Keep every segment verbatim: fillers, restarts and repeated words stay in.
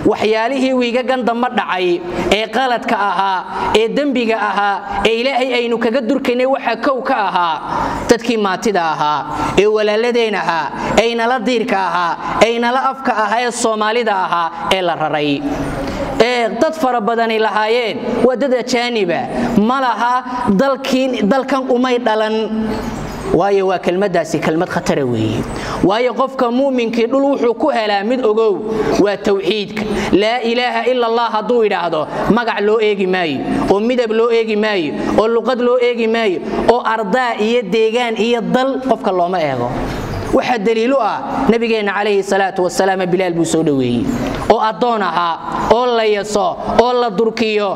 waxyaalihii wiiga gandama dhacay ee qaladka ahaa ee dambiga ahaa ee ilaahay aynu kaga durkaynay waxa kow ka ahaa dadkii maatida ahaa ee walaaladeen ahaa ee nala diirka ahaa ee nala afka ahaa ee Soomaalida ahaa ee la raray ee dad fara badan ilaahayeen wadada jaaniba malaha dalkiin dalkan umay dhalan waayo waa kelmadaasi kelmad khatar weeye waayo qofka muuminkii dhul wuxuu ku helaa mid ogow waa tawxiidka la ilaaha illa allah haduu yiraahdo magac loo eegi maayo oo midab loo eegi maayo oo luqad loo eegi maayo oo ardaa iyo deegaan iyo dal qofka looma eego waxa daliilu ah nabigeena kaleey salaatu wasalaam bilaal buu soo dhaweeyay oo adoon aha oo la yaso oo la durkiyo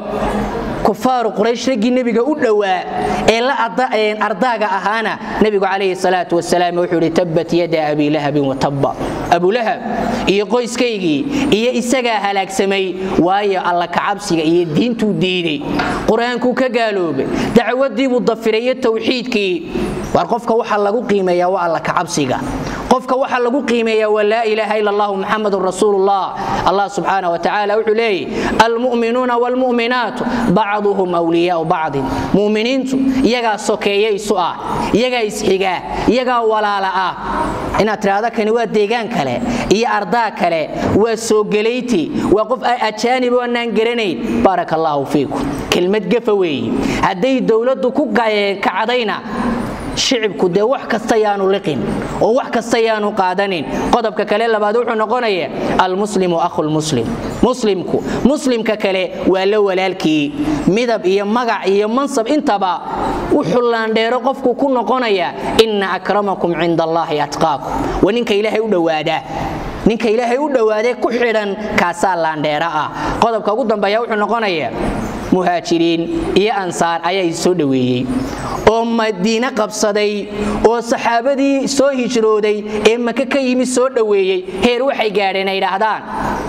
كفار قريش رجي نبي جاود دواء إلا أرضاء أهانا نبي عليه الصلاة والسلام وحول تبت يد أبي لهب وتب أبو لهب يقيس كيجي يه إسجا هلاك سمي ويا الله كعبسي يه دين توديني قرآن كوكا قالوب دعوة دي مضفرية توحيد كي وقفك وحل لقو قيمة يا والله كعبسي قفك وحل لقو قيمة يا ولا إله إلا الله محمد رسول الله الله سبحانه وتعالى وحلي المؤمنون والمؤمنات بعضهم أولياء بعض مؤمنين يجا سكيي سؤال يجا إسحجا يجا ولا لا إن ترى كانوا ديجان كله هي أرضا كله وسوقليتي وقف أجانب وننجرني بارك الله فيكم كلمة جفوي هذه الدولة دكوك كعدينا شعبك ده wax kasta yaanu liqin oo wax kasta yaanu qaadanin qodobka kale labaad wuxuu noqonayaa al muslimu akhul muslim muslimku muslimka kale waa la walaalkii midab iyo magac iyo mansab intaba wuxuu laandheero qofku ku noqonayaa inna akramakum indallahi atqaakum waninka ilaahay u dhawaada ninka ilaahay u dhawaaday ku xidhan kaasa laandheera ah qodobka ugu dambeeya wuxuu noqonayaa muhaajiriin iyo ansaar ayay soo dhaweeyay oo Madiina qabsaday oo saxaabadii soo hijrooday ee Makka ka yimi soo dhaweeyay heer waxay gaareen ay yiraahdaan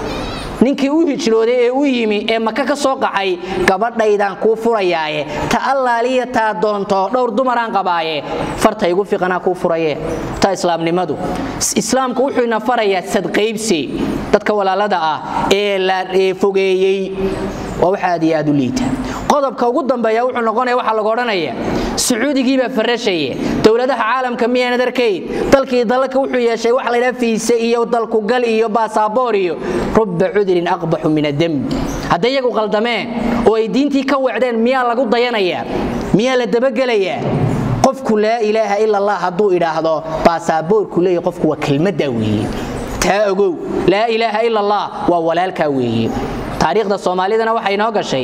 ninkii uu hijrooday ee uu yimi ee Makka ka soo qaxay gabadhaydan ku furayaaye ta allaaliya ta doonto dhowr dumaraan qabaaye farta igu fiqana ku furaye ta islaamnimadu islaamku wuxuu ina farayaa sadqaybsi dadka walaalada ah ee la fogeeyay وواحد يادو ليته قضب كوجود ضمبيا وحنا نقولنا واحد لقرنا يا سعودي جيبه فرشية دولة عالم كمية ندركي طلقي ضلك وحيا شيء واحد لا في سئية وضلك قلية وباسابوريو رب عذر أقبح من الدم هذا يجو قلدمان ويدينتي كوعدين ميا لقود ضيانا يا ميا للدبقة يا قفك لا إله إلا الله هدو إلى هذا باسابور كله قفك وكلمة دوي تاجو لا إله إلا الله وولا الكوي taariikhda Soomaalidana waxay noo gashay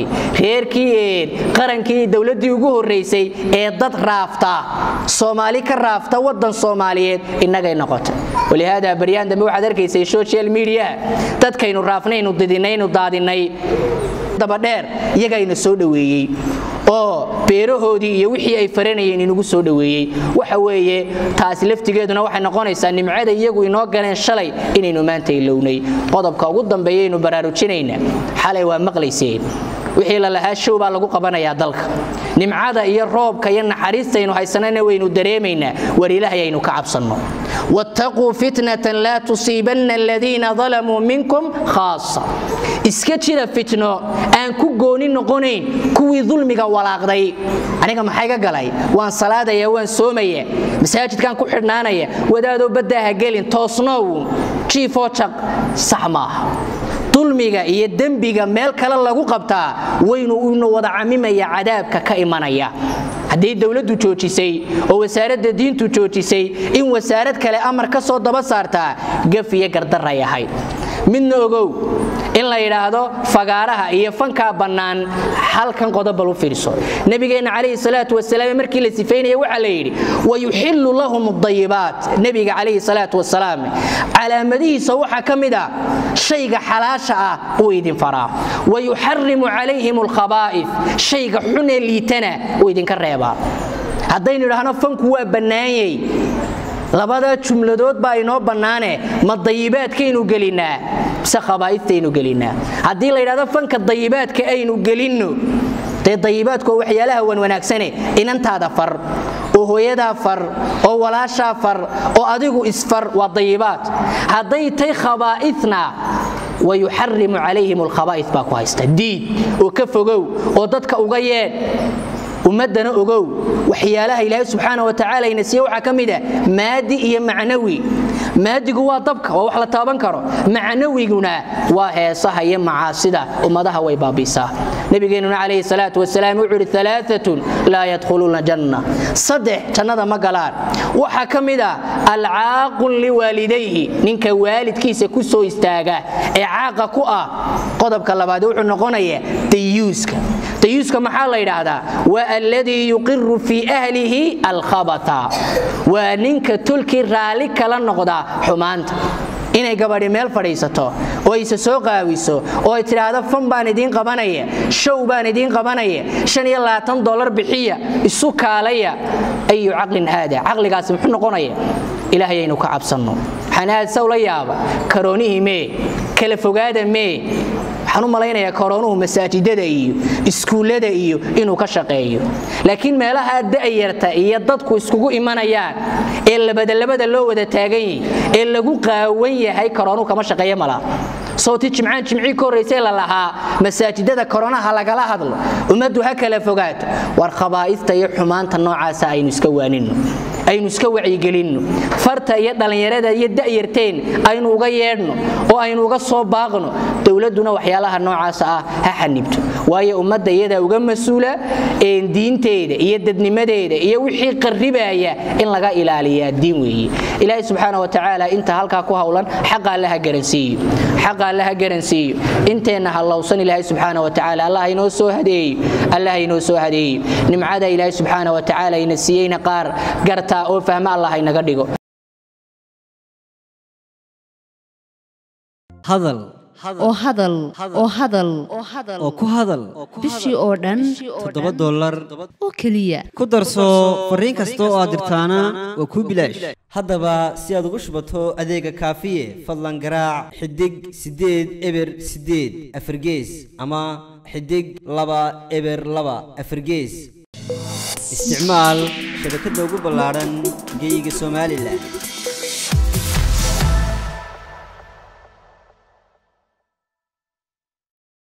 reerkii qarankii dawladii ugu horeysay ee dad raafta Soomaali ka raafta wadan Soomaaliyeed inaga noqotay walihaada bariyaan dambe waxaad arkaysay social media dadkaynu raafnaynu didinaynu daadinay daba dheer iyagayna soo dhaweeyay oo beerahoodii iyo wixii ay faranayeen inagu soo dhaweeyay waxa weeye taas laftigeeduna waxay noqonaysaa nimcada iyagu inoo galeen shalay inaynu maanta ilownay qodobka ugu dambeeyaynu baraarujinayna xalay waa maqlayseen wixii la lahaa show baa lagu qabanayaa dalka nimcada iyo roobka iyo naxariistaynu haysanana waynu dareemaynaa war ilaahay aynu ka cabsano wattaqu fitnatan la tusibanna alladheena zalamu minkum khassa iska jira fitno aan ku gooni noqonayn kuwii dulmiga walaaqday aniga maxay ga galay waan salaadaya waan soomaya masaajidkan ku xidhnaanaya wadaado badaha gelin toosnoow jiifo chaq saxma dulmiga iyo dambiga meel kale lagu qabtaa waynu inuu wada camimaya cadaabka ka imanaya hadii dawladdu joojisay oo wasaaradda diintu joojisay in wasaarad kale amar ka soo daba saarta gafiye gardarra yahay midna ogow in la yiraahdo fagaaraha iyo fanka banaan halkan qodob loo fiirso nabigeena kaleey salaatu wasalaam markii la sifeynay waxa la yiri wayuhillu lahum ad-dayyibat nabiga kaleey salaatu wasalaam calaamadihiisa waxa kamida shayga xalaasha ah oo idin faraa wayuharrimu alayhim al-khaba'ith shayga xun ee liitana oo idin ka reeba hadaynu yiraahdo fanku waa banaayay labada jumladood baa inoo banaane ma dayibaadka inuu gelinaa mise khabaa'ithta inuu gelinaa hadii la yiraahdo fanka dayibaadka aynu gelino te dayibaadku waxyaalaha wan wanaagsane inantaada far oo hooyada far oo walaasha far oo adigu isfar waa dayibaad haday tay khabaa'ithna ويحرم عليهم الخبائث باكو هايستا ديد وكفوغو وددك uga ومدنا أجو وحيالها إلهي سبحانه وتعالى ينسيه وحكمده مادي إيه معنوي مادي جوا طبك ووحلا طابن كرو معنوي جنا وهي صحيح معاصدة ومضها ويبابيسا نبينا عليه الصلاة والسلام يقول ثلاثة لا يدخلون الجنة صدق جنة مقالار وحكمده العاق لوالديه نينك والد كيس كسو استاجا إعاقة كؤا قضب كلا بعدو نقونية تيوسك تيوسك محل هذا والذي يقر في أهله الخبثة ونينك تلكي رالك لنقضى حمانت inay gabadhi meel fadhiisato oo ay soo qaawiso oo ay tiraahdo fan baan idin qabanaya show baan idin qabanaya shan iyo labaatan dollar bixiya isu kaalaya ayu aqlin hada aqligaas muxuu noqonaya ilaahay inuu ka cabsano xanaad saw la yaaba karoonihi mee kala fogaada mee waxaan u malaynayaa koroonuhu masaajidada iyo iskuulada iyo inuu ka shaqeeyo laakiin meelaha da'yarta iyo dadku iskugu imanayaan ee labada labada loo wada taagan yahay ee lagu qaawan yahay koroonuhu kama shaqeeyo mala صوتي جمعان جمعي كوريسي لها مساجدة كورونا هلا هذا ومدوا هكلا فوقات والخبائث تيح حمان تنوع ساي نسكوانين أي نسكوا عيقلين فرت يدل يرد يد يرتين أي نوغيرنو أو أي نوغ الصوب باغنو دولتنا وحيالها النوع سا هحنبت وهي أمد يدا وجم مسؤولة إن دين تيد يدد نمديد يوحي قربا يا إن لقى إلى عليا الدين وهي إلهي سبحانه وتعالى أنت هلكا كوهولا حق لها جرنسي حق لها جرنسي أنت إنها الله وصل إلهي سبحانه وتعالى الله ينوسو هدي الله ينوسو هدي نمعاد إلهي سبحانه وتعالى ينسيين قار قرتا أو فهم الله ينقدقو هذل oo hadal oo hadal oo ku hadal bishii oo dhan toddoba dollar oo kaliya ku darso fariin kasta oo aad dirtaana waa ku bilaash haddaba si aad ugu shubato adeega kaafiye fadlan garaac xidig sideed eber sideed afargees ama xidig laba eber laba afargees isticmaal shabakadda ugu ballaaran geyga Soomaaliland